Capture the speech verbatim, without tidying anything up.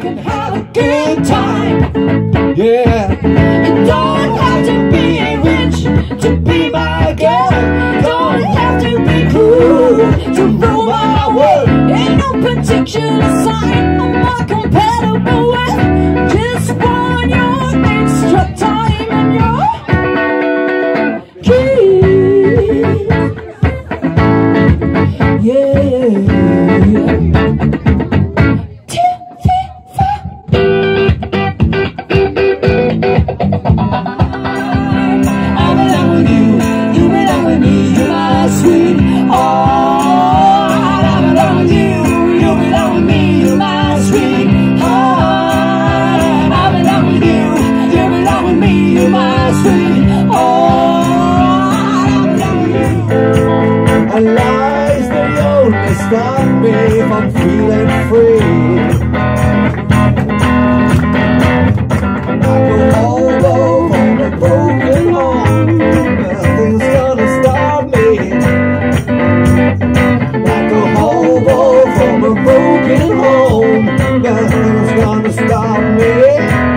can have a good time. Yeah, you don't have to be rich to be my girl. Don't have to be cool to rule my world. Ain't no particular sign I'm not compatible with. Just want your extra time and your keys. Yeah. Stop me from feeling free. Like a hobo from a broken home, nothing's gonna stop me. Like a hobo from a broken home, nothing's gonna stop me.